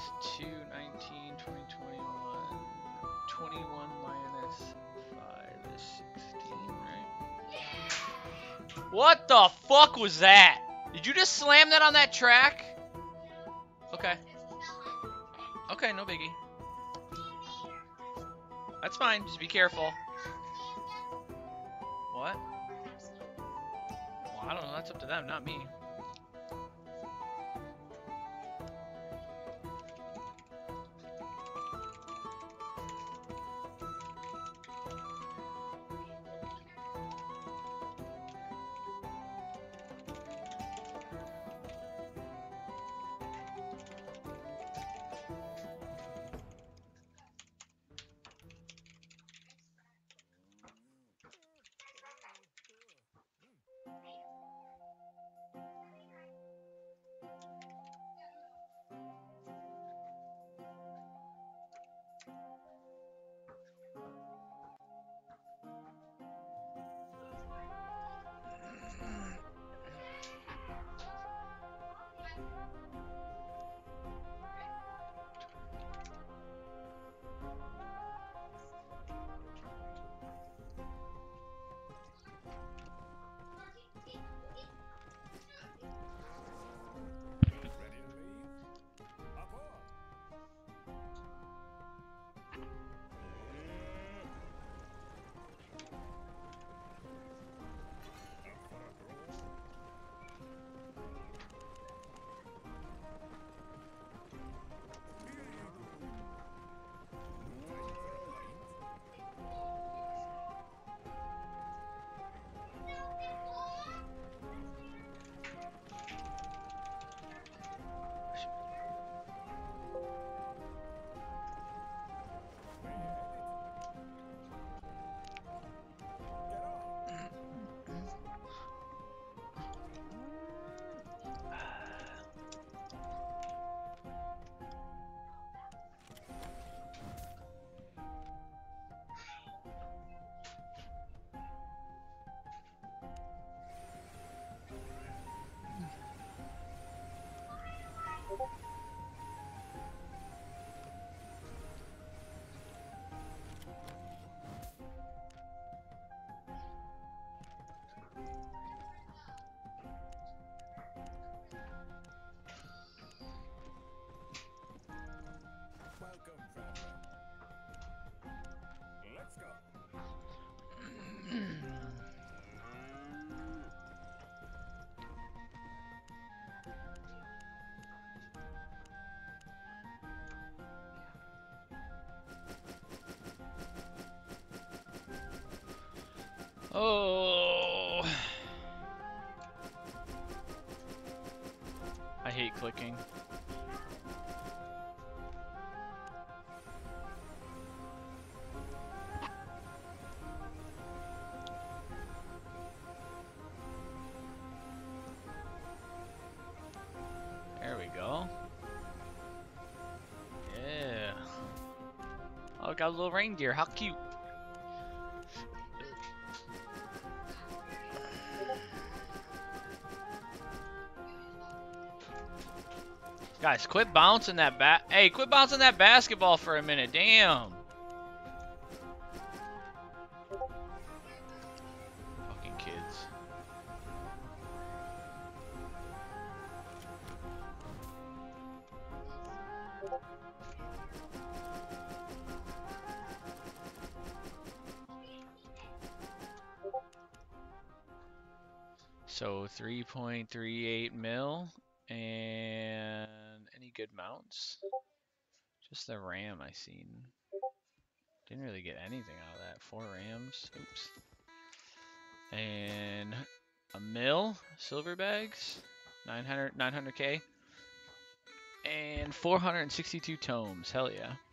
2, 19, 20, 21. 21 minus 5 is 16, right? What the fuck was that? Did you just slam that on that track? Okay. Okay, no biggie. That's fine, just be careful. What? Well, I don't know, that's up to them, not me. Oh, I hate clicking. There we go. Yeah. Oh, got a little reindeer. How cute. Guys, quit bouncing that Hey, quit bouncing that basketball for a minute. Damn. Fucking kids. So 3.38 mil and any good mounts? Just the RAM I seen. Didn't really get anything out of that. 4 RAMs. Oops. And a mil silver bags. 900K. And 462 tomes. Hell yeah.